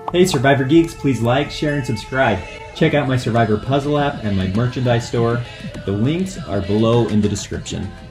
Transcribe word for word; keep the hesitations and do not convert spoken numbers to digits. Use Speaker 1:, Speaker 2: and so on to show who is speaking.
Speaker 1: Hey Survivor Geeks, please like, share, and subscribe. Check out my Survivor puzzle app and my merchandise store. The links are below in the description.